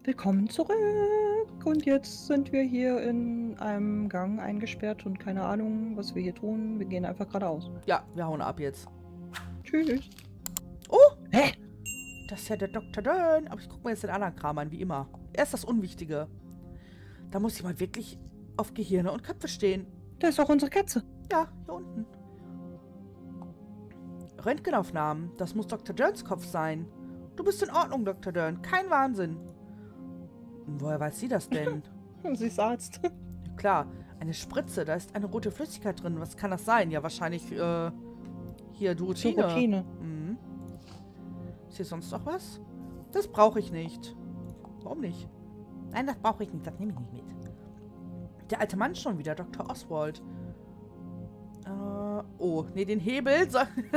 Willkommen zurück. Und jetzt sind wir hier in einem Gang eingesperrt und keine Ahnung, was wir hier tun. Wir gehen einfach geradeaus. Ja, wir hauen ab jetzt. Tschüss. Oh! Hä? Das ist ja der Dr. Dern. Aber ich gucke mir jetzt den anderen Kram an, wie immer. Erst das Unwichtige. Da muss ich mal wirklich auf Gehirne und Köpfe stehen. Da ist auch unsere Katze. Ja, hier unten. Röntgenaufnahmen. Das muss Dr. Derns Kopf sein. Du bist in Ordnung, Dr. Dern. Kein Wahnsinn. Woher weiß sie das denn? Sie ist Arzt. Klar, eine Spritze. Da ist eine rote Flüssigkeit drin. Was kann das sein? Ja, wahrscheinlich, hier, Duotine. Routine. Mhm. Ist hier sonst noch was? Das brauche ich nicht. Warum nicht? Nein, das brauche ich nicht. Das nehme ich nicht mit. Der alte Mann schon wieder, Dr. Oswald. Oh, nee, den Hebel.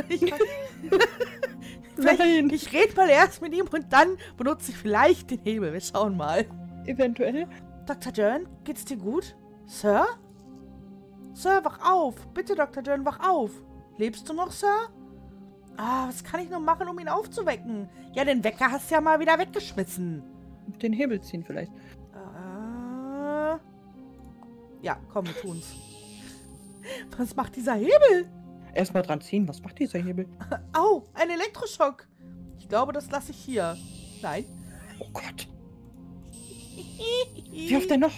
Nein. Ich rede mal erst mit ihm und dann benutze ich vielleicht den Hebel. Wir schauen mal. Eventuell. Dr. Dern, geht's dir gut? Sir? Sir, wach auf. Bitte, Dr. Dern, wach auf. Lebst du noch, Sir? Ah, was kann ich nur machen, um ihn aufzuwecken? Ja, den Wecker hast du ja mal wieder weggeschmissen. Den Hebel ziehen vielleicht. Ja, komm, wir tun's. Was macht dieser Hebel? Erstmal dran ziehen. Was macht dieser Hebel? Au, ein Elektroschock. Ich glaube, das lasse ich hier. Nein. Oh Gott. Wie oft denn noch?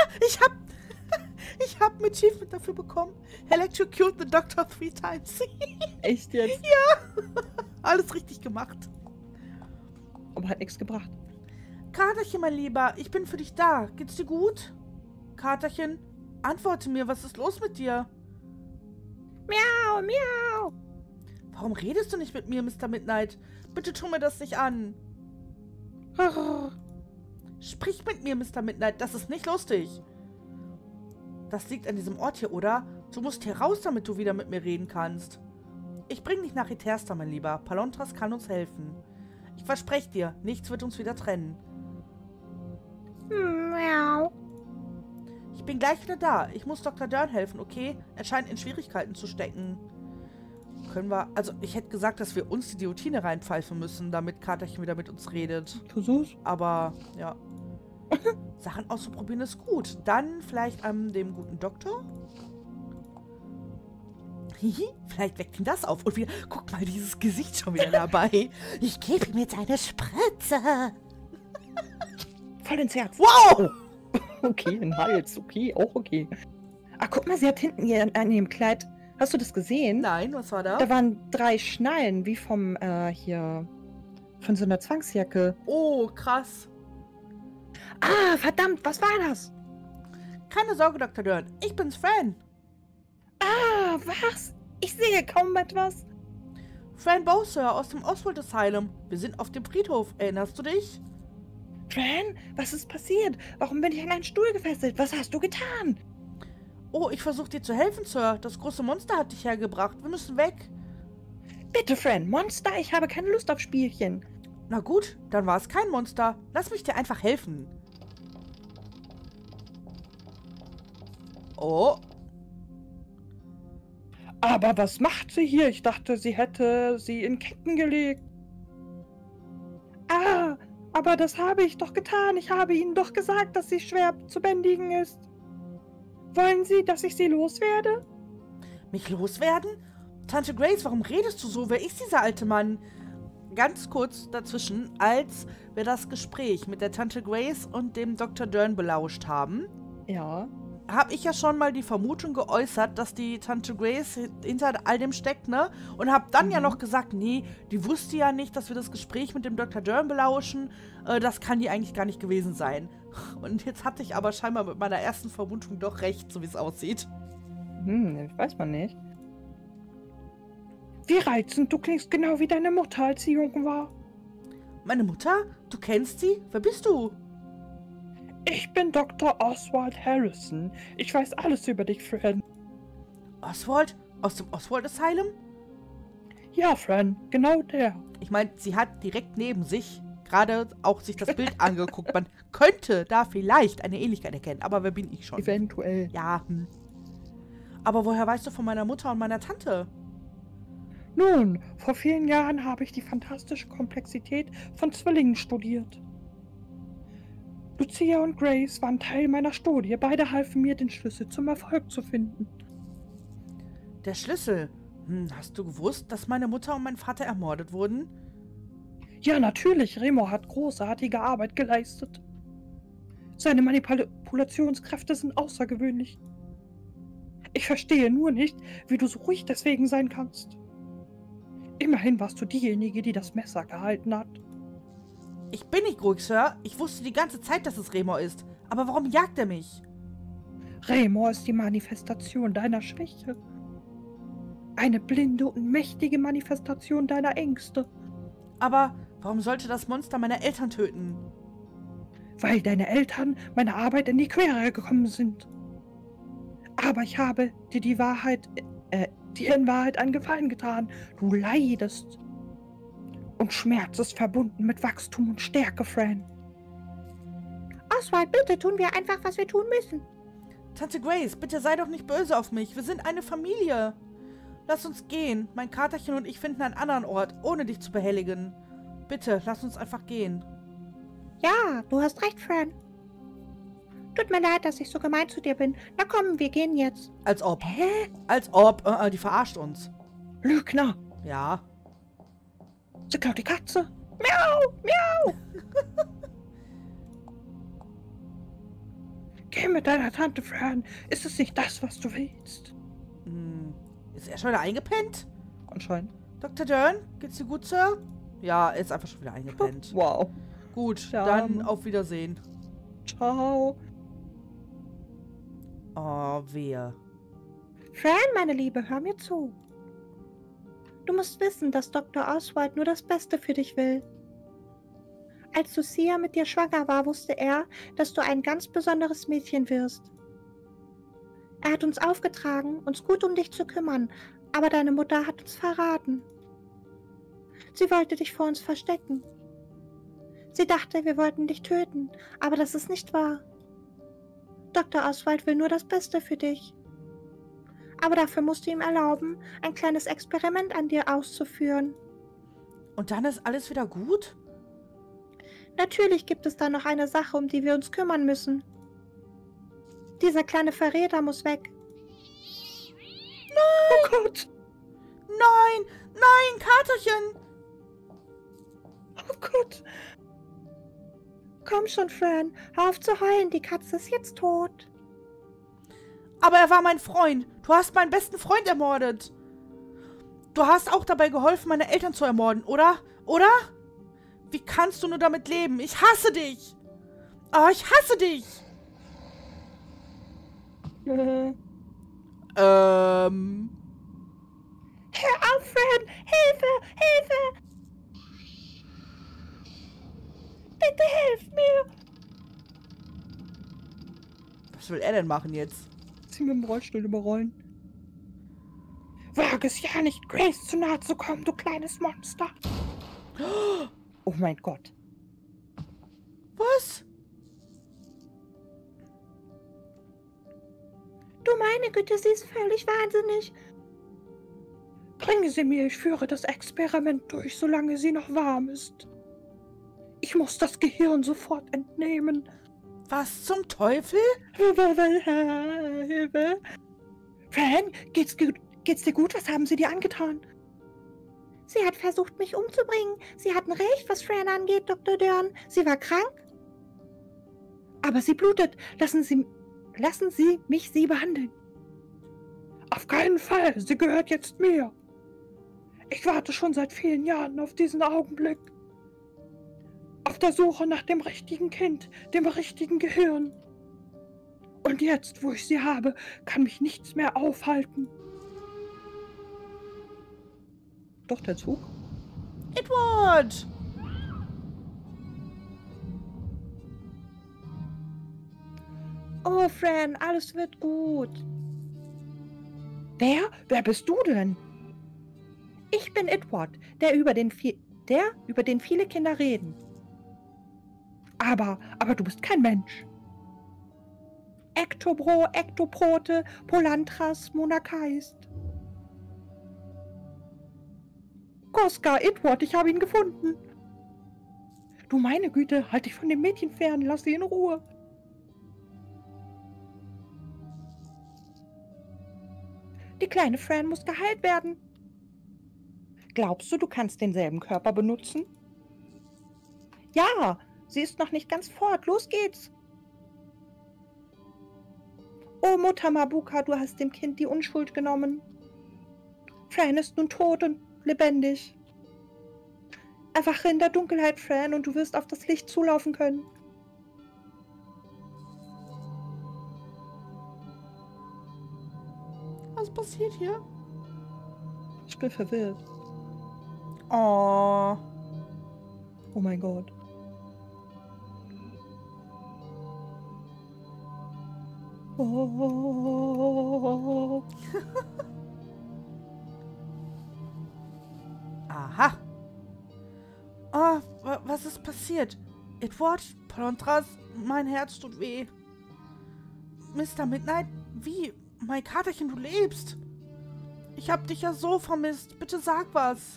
Ich hab ein Achievement dafür bekommen. Electrocute the Doctor 3 times. Echt jetzt? Ja. Alles richtig gemacht. Aber hat nichts gebracht. Katerchen, mein Lieber, ich bin für dich da. Geht's dir gut? Katerchen, antworte mir, was ist los mit dir? Miau, miau. Warum redest du nicht mit mir, Mr. Midnight? Bitte tu mir das nicht an. Sprich mit mir, Mr. Midnight, das ist nicht lustig. Das liegt an diesem Ort hier, oder? Du musst hier raus, damit du wieder mit mir reden kannst. Ich bring dich nach Itersta, mein Lieber. Palontras kann uns helfen. Ich verspreche dir, nichts wird uns wieder trennen. Miau. Ich bin gleich wieder da. Ich muss Dr. Dern helfen, okay? Er scheint in Schwierigkeiten zu stecken. Können wir... Also, ich hätte gesagt, dass wir uns die Guillotine reinpfeifen müssen, damit Katerchen wieder mit uns redet. Versuch's. Aber, ja. Sachen auszuprobieren ist gut. Dann vielleicht an dem guten Doktor? Hihi, vielleicht weckt ihn das auf. Und wieder, guck mal, dieses Gesicht schon wieder dabei. Ich gebe ihm jetzt eine Spritze. Voll ins Herz. Wow! Okay, ein Hals. Okay, auch okay. Ach, guck mal, sie hat hinten hier an ihrem Kleid... Hast du das gesehen? Nein, was war da? Da waren 3 Schnallen, wie vom, hier... Von so einer Zwangsjacke. Oh, krass. Ah, verdammt, was war das? Keine Sorge, Dr. Dern. Ich bin's, Fran. Ah, was? Ich sehe kaum etwas. Fran Bowser aus dem Oswald Asylum. Wir sind auf dem Friedhof. Erinnerst du dich? Fran, was ist passiert? Warum bin ich an einen Stuhl gefesselt? Was hast du getan? Oh, ich versuche dir zu helfen, Sir. Das große Monster hat dich hergebracht. Wir müssen weg. Bitte, Fran, Monster, ich habe keine Lust auf Spielchen. Na gut, dann war es kein Monster. Lass mich dir einfach helfen. Oh. Aber was macht sie hier? Ich dachte, sie hätte sie in Ketten gelegt. Ah, aber das habe ich doch getan. Ich habe Ihnen doch gesagt, dass sie schwer zu bändigen ist. Wollen Sie, dass ich sie loswerde? Mich loswerden? Tante Grace, warum redest du so? Wer ist dieser alte Mann? Ganz kurz dazwischen, als wir das Gespräch mit der Tante Grace und dem Dr. Dern belauscht haben, Ja. habe ich ja schon mal die Vermutung geäußert, dass die Tante Grace hinter all dem steckt, ne? Und habe dann ja noch gesagt, nee, die wusste ja nicht, dass wir das Gespräch mit dem Dr. Dern belauschen. Das kann die eigentlich gar nicht gewesen sein. Und jetzt hatte ich aber scheinbar mit meiner ersten Vermutung doch recht, so wie es aussieht. Weiß man nicht. Wie reizend, du klingst genau wie deine Mutter, als sie jung war. Meine Mutter? Du kennst sie? Wer bist du? Ich bin Dr. Oswald Harrison. Ich weiß alles über dich, Fran. Oswald? Aus dem Oswald Asylum? Ja, Fran, genau der. Ich meine, sie hat direkt neben sich gerade auch sich das Bild angeguckt. Man könnte da vielleicht eine Ähnlichkeit erkennen, aber wer bin ich schon? Eventuell. Ja, Aber woher weißt du von meiner Mutter und meiner Tante? Nun, vor vielen Jahren habe ich die fantastische Komplexität von Zwillingen studiert. Lucia und Grace waren Teil meiner Studie. Beide halfen mir, den Schlüssel zum Erfolg zu finden. Der Schlüssel? Hast du gewusst, dass meine Mutter und mein Vater ermordet wurden? Ja, natürlich. Remo hat großartige Arbeit geleistet. Seine Manipulationskräfte sind außergewöhnlich. Ich verstehe nur nicht, wie du so ruhig deswegen sein kannst. Immerhin warst du diejenige, die das Messer gehalten hat. Ich bin nicht ruhig, Sir. Ich wusste die ganze Zeit, dass es Remo ist. Aber warum jagt er mich? Remo ist die Manifestation deiner Schwäche. Eine blinde und mächtige Manifestation deiner Ängste. Aber warum sollte das Monster meine Eltern töten? Weil deine Eltern meiner Arbeit in die Quere gekommen sind. Aber ich habe dir dir in Wahrheit einen Gefallen getan. Du leidest. Und Schmerz ist verbunden mit Wachstum und Stärke, Fran. Oswald, bitte tun wir einfach, was wir tun müssen. Tante Grace, bitte sei doch nicht böse auf mich. Wir sind eine Familie. Lass uns gehen. Mein Katerchen und ich finden einen anderen Ort, ohne dich zu behelligen. Bitte, lass uns einfach gehen. Ja, du hast recht, Fran. Tut mir leid, dass ich so gemein zu dir bin. Na komm, wir gehen jetzt. Als ob. Hä? Als ob. Die verarscht uns. Lügner. Ja. Sie klaut die Katze. Miau, miau. Geh mit deiner Tante, Fran. Ist es nicht das, was du willst? Ist er schon wieder eingepennt? Anscheinend. Dr. Dern, geht's dir gut, Sir? Ja, er ist einfach schon wieder eingepennt. Wow. Gut, Ja. dann auf Wiedersehen. Ciao. Oh, wehe. Fran, meine Liebe, hör mir zu. Du musst wissen, dass Dr. Oswald nur das Beste für dich will. Als Lucia mit dir schwanger war, wusste er, dass du ein ganz besonderes Mädchen wirst. Er hat uns aufgetragen, uns gut um dich zu kümmern, aber deine Mutter hat uns verraten. Sie wollte dich vor uns verstecken. Sie dachte, wir wollten dich töten, aber das ist nicht wahr. Dr. Oswald will nur das Beste für dich. Aber dafür musst du ihm erlauben, ein kleines Experiment an dir auszuführen. Und dann ist alles wieder gut? Natürlich gibt es da noch eine Sache, um die wir uns kümmern müssen. Dieser kleine Verräter muss weg. Nein! Oh Gott! Nein! Nein, Katerchen! Oh Gott! Komm schon, Fran. Hör auf zu heulen. Die Katze ist jetzt tot. Aber er war mein Freund. Du hast meinen besten Freund ermordet. Du hast auch dabei geholfen, meine Eltern zu ermorden, oder? Oder? Wie kannst du nur damit leben? Ich hasse dich! Oh, ich hasse dich! Hör auf, Fran! Hilfe! Hilfe! Bitte hilf mir! Was will er denn machen jetzt? Sie mit dem Rollstuhl überrollen. Wage es ja nicht, Grace zu nahe zu kommen, du kleines Monster. Oh mein Gott. Was? Du meine Güte, sie ist völlig wahnsinnig. Bringe sie mir, ich führe das Experiment durch, solange sie noch warm ist. Ich muss das Gehirn sofort entnehmen. Was zum Teufel? Hilfe. Fran, geht's dir gut? Was haben sie dir angetan? Sie hat versucht, mich umzubringen. Sie hatten recht, was Fran angeht, Dr. Dern. Sie war krank. Aber sie blutet. Lassen Sie mich sie behandeln. Auf keinen Fall. Sie gehört jetzt mir. Ich warte schon seit vielen Jahren auf diesen Augenblick. Auf der Suche nach dem richtigen Kind, dem richtigen Gehirn. Und jetzt, wo ich sie habe, kann mich nichts mehr aufhalten. Doch der Zug? Edward! Oh, Fran, alles wird gut. Wer? Wer bist du denn? Ich bin Edward, der über den viele Kinder reden. Aber du bist kein Mensch. Ektobro, Ektoprote, Polantras, Monarchaist. Koska, Edward, ich habe ihn gefunden. Du meine Güte, halt dich von dem Mädchen fern, lass sie in Ruhe. Die kleine Fran muss geheilt werden. Glaubst du, du kannst denselben Körper benutzen? Ja, sie ist noch nicht ganz fort. Los geht's. Oh, Mutter Mabuka, du hast dem Kind die Unschuld genommen. Fran ist nun tot und lebendig. Erwache in der Dunkelheit, Fran, und du wirst auf das Licht zulaufen können. Was passiert hier? Ich bin verwirrt. Oh. Oh mein Gott. Oh. Aha. Oh, was ist passiert? Edward, Palontras, mein Herz tut weh. Mr. Midnight, wie? Mein Katerchen, du lebst. Ich hab dich ja so vermisst. Bitte sag was.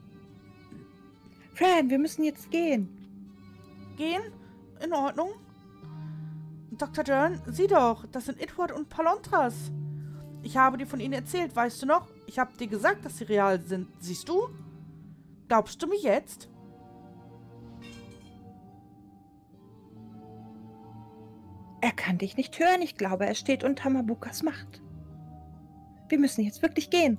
Fran, wir müssen jetzt gehen. Gehen? In Ordnung. Dr. Dern, sieh doch, das sind Edward und Palontras. Ich habe dir von ihnen erzählt, weißt du noch? Ich habe dir gesagt, dass sie real sind. Siehst du? Glaubst du mir jetzt? Er kann dich nicht hören. Ich glaube, er steht unter Mabukas Macht. Wir müssen jetzt wirklich gehen.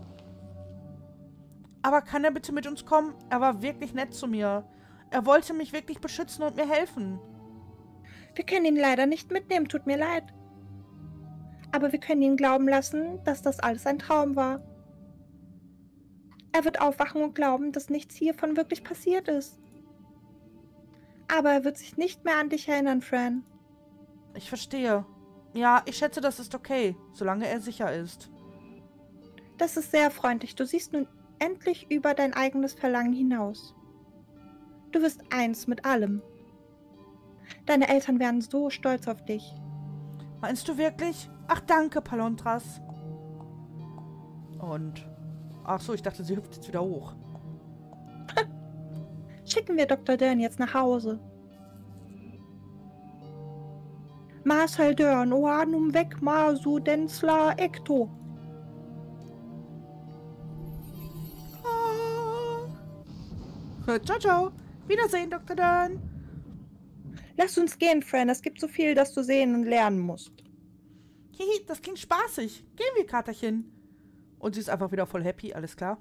Aber kann er bitte mit uns kommen? Er war wirklich nett zu mir. Er wollte mich wirklich beschützen und mir helfen. Wir können ihn leider nicht mitnehmen, tut mir leid. Aber wir können ihn glauben lassen, dass das alles ein Traum war. Er wird aufwachen und glauben, dass nichts hiervon wirklich passiert ist. Aber er wird sich nicht mehr an dich erinnern, Fran. Ich verstehe. Ja, ich schätze, das ist okay, solange er sicher ist. Das ist sehr freundlich. Du siehst nun endlich über dein eigenes Verlangen hinaus. Du wirst eins mit allem. Deine Eltern werden so stolz auf dich. Meinst du wirklich? Ach, danke, Palontras. Und... Ach so, ich dachte, sie hüpft jetzt wieder hoch. Schicken wir Dr. Dern jetzt nach Hause. Marcel Dern, oanum weg masu densla ecto. Ciao, ciao. Wiedersehen, Dr. Dern. Lass uns gehen, Fran. Es gibt so viel, das du sehen und lernen musst. Hihi, das klingt spaßig. Gehen wir, Katerchen. Und sie ist einfach wieder voll happy, alles klar?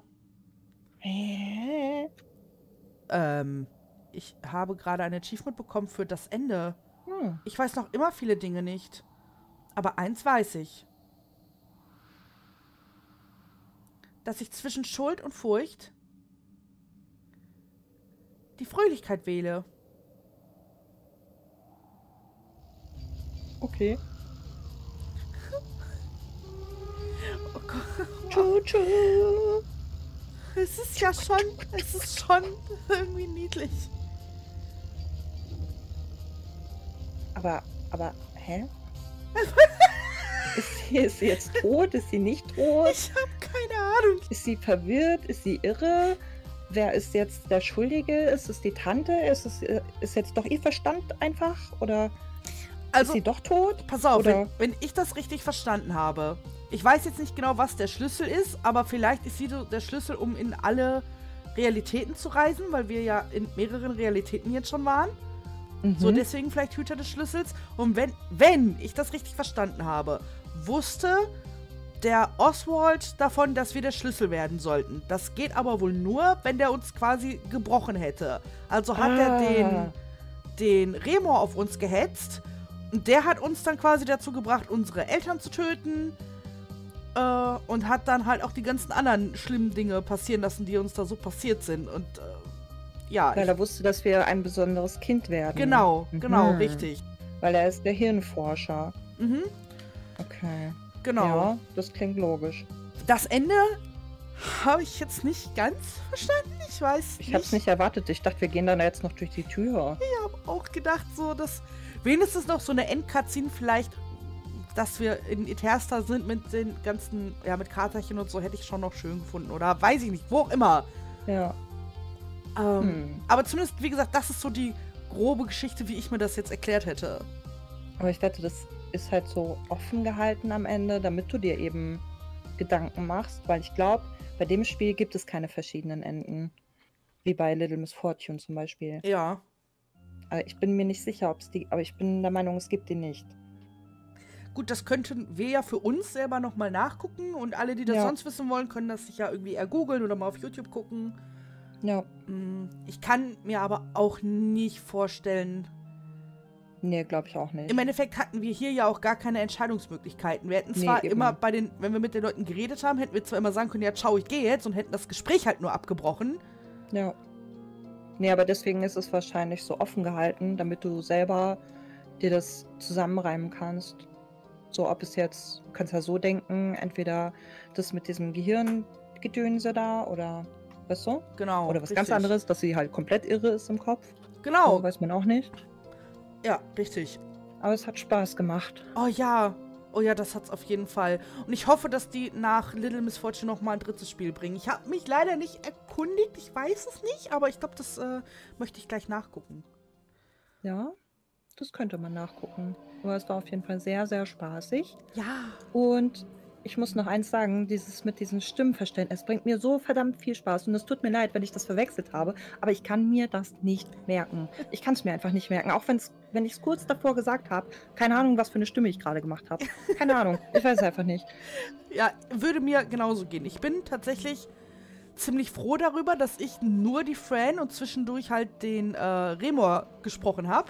Ich habe gerade ein Achievement bekommen für das Ende. Ich weiß noch immer viele Dinge nicht. Aber eins weiß ich. Dass ich zwischen Schuld und Furcht die Fröhlichkeit wähle. Okay. Oh Gott. Tschu. Es ist ja schon, irgendwie niedlich. Aber, hä? Ist sie jetzt tot? Ist sie nicht tot? Ich habe keine Ahnung. Ist sie verwirrt? Ist sie irre? Wer ist jetzt der Schuldige? Ist es die Tante? Ist jetzt doch ihr Verstand einfach? Oder ist sie doch tot? Pass auf, oder? Wenn ich das richtig verstanden habe. Ich weiß jetzt nicht genau, was der Schlüssel ist, aber vielleicht ist sie der Schlüssel, um in alle Realitäten zu reisen, weil wir ja in mehreren Realitäten jetzt schon waren. So, deswegen vielleicht Hüter des Schlüssels. Und wenn ich das richtig verstanden habe, wusste der Oswald davon, dass wir der Schlüssel werden sollten. Das geht aber wohl nur, wenn der uns quasi gebrochen hätte. Also hat er den Remor auf uns gehetzt. Und der hat uns dann quasi dazu gebracht, unsere Eltern zu töten. Und hat dann halt auch die ganzen anderen schlimmen Dinge passieren lassen, die uns da so passiert sind. Und ja. Weil er wusste, dass wir ein besonderes Kind werden. Genau, richtig. Weil er ist der Hirnforscher. Okay. Genau. Ja, das klingt logisch. Das Ende habe ich jetzt nicht ganz verstanden. Ich weiß nicht. Ich habe es nicht erwartet. Ich dachte, wir gehen dann jetzt noch durch die Tür. Ich habe auch gedacht, so, dass wenigstens noch so eine Endcutscene vielleicht, dass wir in Etersta sind mit den ganzen, ja, mit Katerchen und so, hätte ich schon noch schön gefunden. Oder weiß ich nicht, wo auch immer. Ja. Aber zumindest, wie gesagt, das ist so die grobe Geschichte, wie ich mir das jetzt erklärt hätte. Aber ich wette, das ist halt so offen gehalten am Ende, damit du dir eben Gedanken machst, weil ich glaube, bei dem Spiel gibt es keine verschiedenen Enden. Wie bei Little Miss Fortune zum Beispiel. Ja. Aber ich bin mir nicht sicher, ob es die, aber ich bin der Meinung, es gibt die nicht. Gut, das könnten wir ja für uns selber nochmal nachgucken und alle, die das sonst wissen wollen, können das sich ja irgendwie googeln oder mal auf YouTube gucken. Ja. Ich kann mir aber auch nicht vorstellen. Nee, glaube ich auch nicht. Im Endeffekt hatten wir hier ja auch gar keine Entscheidungsmöglichkeiten. Wir hätten zwar immer wenn wir mit den Leuten geredet haben, hätten wir zwar immer sagen können, ja, ciao, ich gehe jetzt und hätten das Gespräch halt nur abgebrochen. Ja. Nee, aber deswegen ist es wahrscheinlich so offen gehalten, damit du selber dir das zusammenreimen kannst. So, ob es jetzt, du kannst ja so denken, entweder das mit diesem Gehirngedönse da oder, weißt du? Genau. Oder was ganz anderes, dass sie halt komplett irre ist im Kopf. Genau. So, weiß man auch nicht. Ja, richtig. Aber es hat Spaß gemacht. Oh ja, das hat's auf jeden Fall. Und ich hoffe, dass die nach Little Miss Fortune nochmal ein drittes Spiel bringen. Ich habe mich leider nicht erkundigt, ich weiß es nicht, aber ich glaube, das möchte ich gleich nachgucken. Ja, das könnte man nachgucken. Aber es war auf jeden Fall sehr, sehr spaßig. Ja. Und ich muss noch eins sagen, dieses mit diesem Stimmenverständnis bringt mir so verdammt viel Spaß. Und es tut mir leid, wenn ich das verwechselt habe, aber ich kann mir das nicht merken. Ich kann es mir einfach nicht merken. Auch wenn ich es kurz davor gesagt habe, keine Ahnung, was für eine Stimme ich gerade gemacht habe. Keine Ahnung, ich weiß es einfach nicht. Ja, würde mir genauso gehen. Ich bin tatsächlich ziemlich froh darüber, dass ich nur die Fran und zwischendurch halt den Remor gesprochen habe.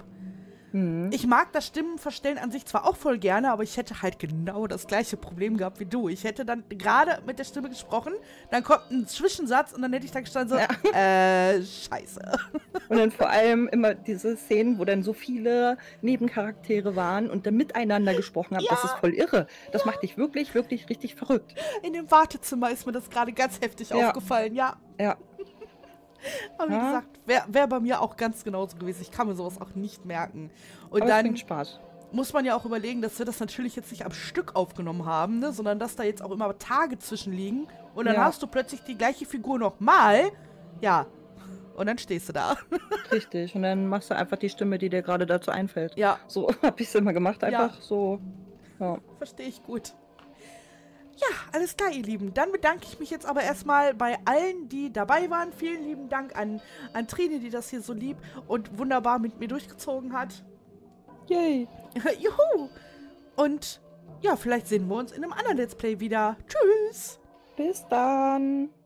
Ich mag das Stimmenverstellen an sich zwar auch voll gerne, aber ich hätte halt genau das gleiche Problem gehabt wie du. Ich hätte dann gerade mit der Stimme gesprochen, dann kommt ein Zwischensatz und dann hätte ich da gestanden so, scheiße. Und dann vor allem immer diese Szenen, wo dann so viele Nebencharaktere waren und dann miteinander gesprochen haben. Ja. Das ist voll irre. Das macht dich wirklich, wirklich richtig verrückt. In dem Wartezimmer ist mir das gerade ganz heftig aufgefallen, ja. Ja. Aber wie gesagt, wäre bei mir auch ganz genauso gewesen. Ich kann mir sowas auch nicht merken. Und aber dann es Spaß. Muss man ja auch überlegen, dass wir das natürlich jetzt nicht am Stück aufgenommen haben, ne? Sondern dass da jetzt auch immer Tage zwischen liegen. Und dann hast du plötzlich die gleiche Figur nochmal. Ja. Und dann stehst du da. Richtig. Und dann machst du einfach die Stimme, die dir gerade dazu einfällt. Ja. So habe ich es immer gemacht. Einfach so. Ja. Verstehe ich gut. Ja, alles klar, ihr Lieben. Dann bedanke ich mich jetzt aber erstmal bei allen, die dabei waren. Vielen lieben Dank an Trine, die das hier so lieb und wunderbar mit mir durchgezogen hat. Yay. Juhu. Und ja, vielleicht sehen wir uns in einem anderen Let's Play wieder. Tschüss. Bis dann.